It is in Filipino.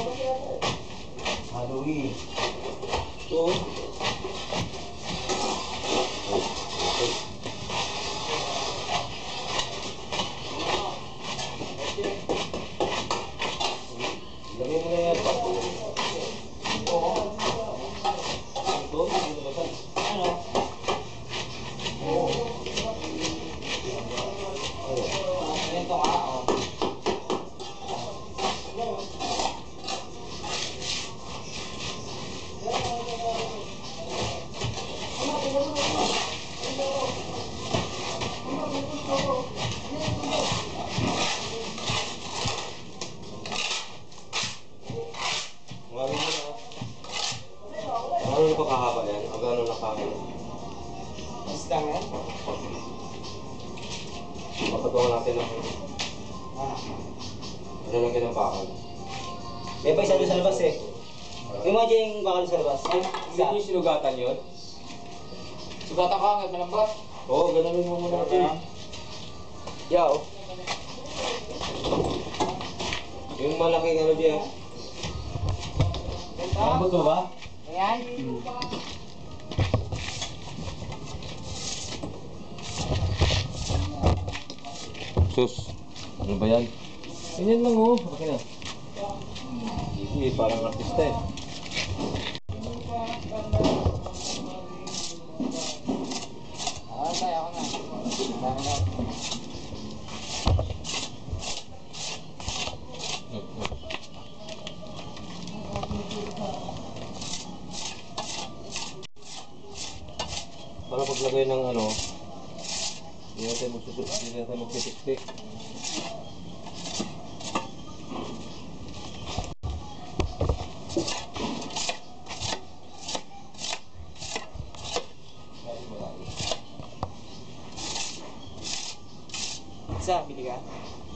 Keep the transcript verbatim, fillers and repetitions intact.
Halloween. Ito. Lagay mo na yan pa. Oo. Ito, ito ba? Ano? Oo. Ito nga, oh. Ano pa kahaba yan? O gano'n nakakano? Mas lang yan? Papatungan natin lang. Ah. Ano lang yan ang bakal? May pa isa doon sa labas eh. Yung mga dyan yung bakal sa labas. Ay, hindi nyo sinugatan yun? Sugatan ka hanggang malambot. Oo, gano'n mo muna natin. Yaw. Yung malaking ano dyan. Malambot mo ba? Ayan. Hmm. Sus, ano ba yan? Ganyan lang oh, okay na. Hindi, parang artista eh. Ah, tayo ako na. Dami na. Para paglagay ng ano, hindi natin magsusuk, hindi natin magsisiktik. Isa, bili ka?